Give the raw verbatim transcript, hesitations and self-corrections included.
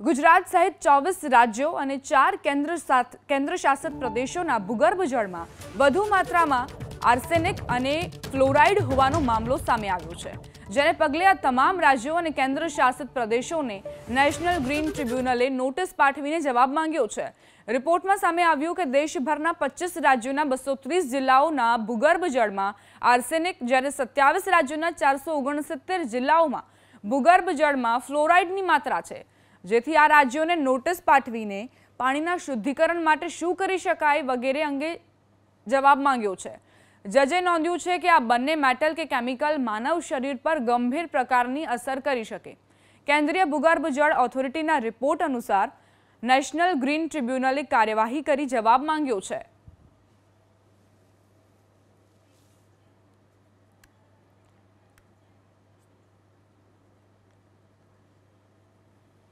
ગુજરાત સહિત ચોવીસ રાજ્યો અને ચાર કેન્દ્ર કેન્દ્રશાસિત પ્રદેશોના ભૂગર્ભ જળમાં વધુ માત્રામાં આર્સેનિક અને ફ્લોરાઇડ હોવાનો મામલો સામે આવ્યો છે, જેને પગલે આ તમામ રાજ્યો અને કેન્દ્રશાસિત પ્રદેશોને નેશનલ ગ્રીન ટ્રિબ્યુનલે નોટિસ પાઠવીને જવાબ માંગ્યો છે। રિપોર્ટમાં સામે આવ્યું કે દેશભરના પચીસ રાજ્યોના બસો ત્રીસ જિલ્લાઓના ભૂગર્ભ જળમાં આર્સેનિક, જ્યારે સત્યાવીસ રાજ્યોના ચારસો ઓગણસિત્તેર જિલ્લાઓમાં ભૂગર્ભ જળમાં ફ્લોરાઇડની માત્રા છે, જેથી આ રાજ્યોને નોટિસ પાઠવીને પાણીના શુદ્ધિકરણ માટે શું કરી શકાય વગેરે અંગે જવાબ માંગ્યો છે। જજે નોંધ્યું છે કે આ બંને મેટલ કે કેમિકલ માનવ શરીર પર ગંભીર પ્રકારની અસર કરી શકે। કેન્દ્રીય ભૂગર્ભ જળ ઓથોરિટીના રિપોર્ટ અનુસાર નેશનલ ગ્રીન ટ્રિબ્યુનલે કાર્યવાહી કરી જવાબ માંગ્યો છે।